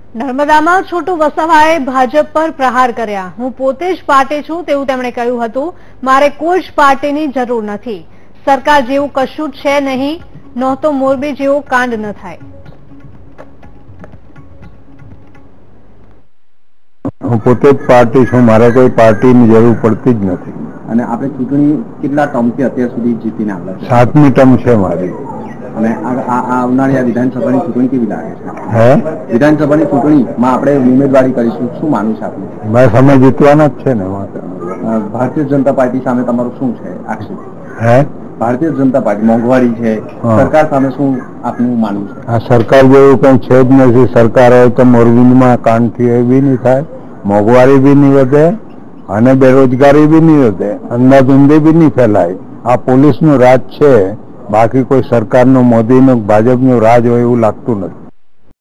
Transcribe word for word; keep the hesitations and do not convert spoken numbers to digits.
નર્મદામાં છોટુ વસાવાએ ભાજપ પર પ્રહાર કર્યા। હું પોતે જ પાર્ટી છું તેવું તેમણે કહ્યું હતું। મારે કોઈ જ પાર્ટીની જરૂર નથી। સરકાર જેવું કશું છે નહીં, નહોતો મોરબી જેવો કાંડ ન થાય। હું પોતે જ પાર્ટી છું, મારે કોઈ પાર્ટીની જરૂર પડતી જ નથી। અને આપણે ચૂંટણી કેટલા ટર્મથી અત્યાર સુધી જીતીને આવ્યા છે? સાતમી ટર્મ છે મારી। અને આ આવનારી આ વિધાનસભાની ચૂંટણી કેવી લાગે છે? હે વિધાનસભાની ચૂંટણીમાં આપણે ઉમેદવારી કરીશું, શું માનવું છે આપનું? બસ અમે જીતવાના જ છે ને। ભારતીય જનતા પાર્ટી સામે તમારું શું છે આક્ષેપ? હે ભારતીય જનતા પાર્ટી મોંઘવારી છે, સરકાર સામે શું આપનું માનવું છે? આ સરકાર જેવું કંઈ છે જ નથી। સરકાર હોય તો મોરબીમાં કાંડથી એ બી નહીં થાય, મોંઘવારી બી નહીં વધે અને બેરોજગારી બી નહીં વધે, અંધાધૂંધી બી નહીં ફેલાય। આ પોલીસનું રાજ છે, બાકી કોઈ સરકારનું, મોદીનું, ભાજપનું રાજ હોય એવું લાગતું નથી।